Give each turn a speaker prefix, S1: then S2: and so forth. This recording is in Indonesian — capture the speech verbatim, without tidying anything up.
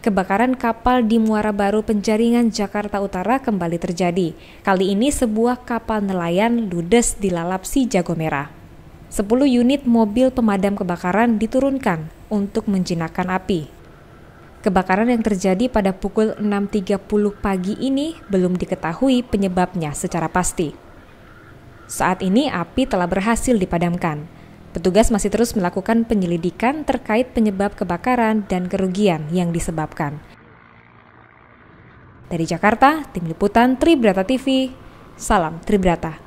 S1: kebakaran kapal di Muara Baru Penjaringan, Jakarta Utara kembali terjadi. Kali ini sebuah kapal nelayan ludes dilalap si jago merah. Sepuluh unit mobil pemadam kebakaran diturunkan untuk menjinakkan api. Kebakaran yang terjadi pada pukul enam tiga puluh pagi ini belum diketahui penyebabnya secara pasti. Saat ini api telah berhasil dipadamkan. Petugas masih terus melakukan penyelidikan terkait penyebab kebakaran dan kerugian yang disebabkan. Dari Jakarta, Tim Liputan Tribrata T V, salam Tribrata.